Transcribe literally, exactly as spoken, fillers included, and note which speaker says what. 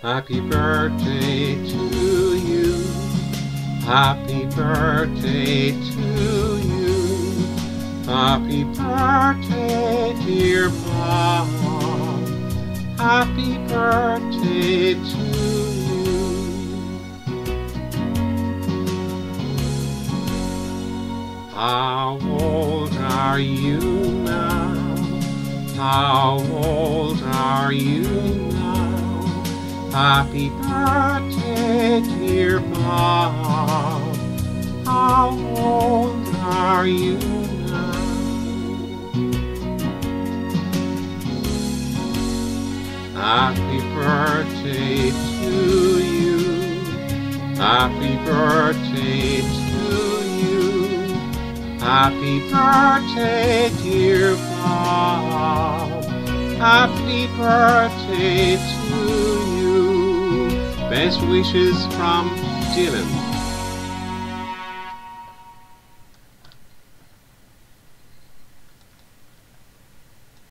Speaker 1: Happy birthday to you. Happy birthday to you. Happy birthday, dear Bob. Happy birthday to you. How old are you now? How old are you now? Happy birthday, dear Bob. How old are you now? Happy birthday to you. Happy birthday to you. Happy birthday, dear Bob. Happy birthday to you. Best wishes from Dylan.